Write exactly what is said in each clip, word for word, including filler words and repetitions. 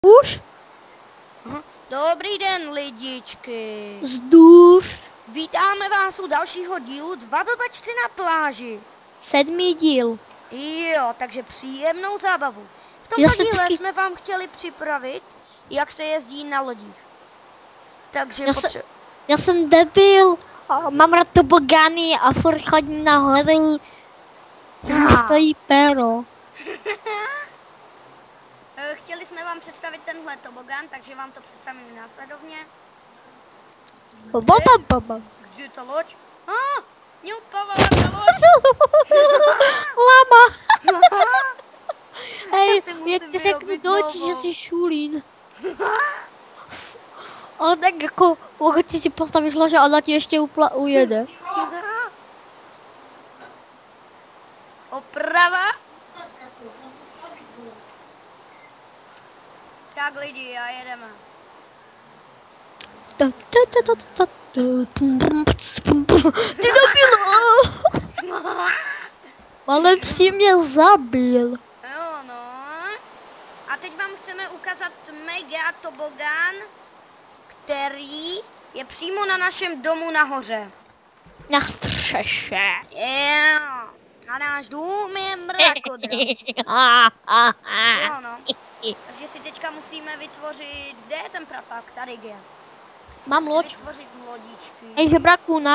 Už? Dobrý den, lidičky. Vzduš. Vítáme vás u dalšího dílu Dva blbačci na pláži. Sedmý díl. Jo, takže příjemnou zábavu. V Já tomto se díle taky- jsme vám chtěli připravit, jak se jezdí na lodích. Takže Já, se, potře- já jsem debil. A mám rád tobogány a furt chodím nahoru. Ah. Stojí pero. Eh, chtěli jsme vám představit tenhle tobogán, takže vám to představím následovně. Baba, baba. Kde je ta loď? A, ah, mě upavala ta loď. Lama. Hej, Já si musím jak ti řeknu vyrobit do očí, že novou. jsi šulín. Ale tak jako, pokud si si postavíš lože, ona ti ještě upla- ujede. Oprava. Tak lidi, a jedeme. Ty debil! Ale psi mě zabil. Jo, no. A teď vám chceme ukázat mega tobogán, který je přímo na našem domu nahoře. Na střeše. Jo. A náš dům je mrakodra. Jo, no. Takže si teďka musíme vytvořit, kde je ten pracák? Tady je. Mám Musíme loď. vytvořit lodičky. Hej, žebrakůna.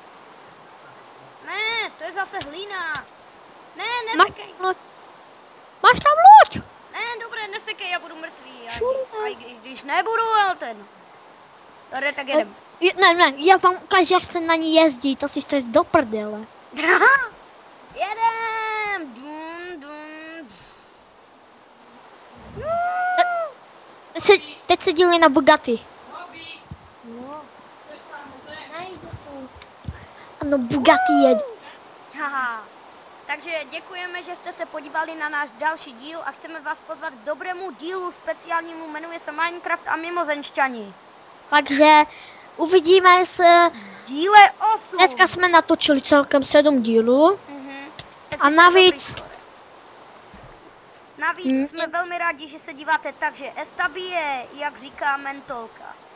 Ne, to je zase hlína. Ne, Máš nesekej. tam loď. Máš tam loď. Ne, dobré, nesekej, já budu mrtvý. A, Šulína. a i když nebudu, ale ten. Tady tak jedem. Je- Ne, ne, já vám ukážu, jak se na ní jezdí, to si chceš do prdele. Jedem! Dum, dum. Teď se, teď se dívej na Bugatti. Ano, Bugatti jede. Haha. Takže děkujeme, že jste se podívali na náš další díl a chceme vás pozvat k dobrému dílu speciálnímu, jmenuje se Minecraft a mimozenšťani. Takže uvidíme se. Díle osm. Dneska jsme natočili celkem sedm dílů. Mhm. Takže A to je navíc- dobrý skóre. Navíc Mhm. jsme velmi rádi, že se díváte, takže Estabie, jak říká mentolka.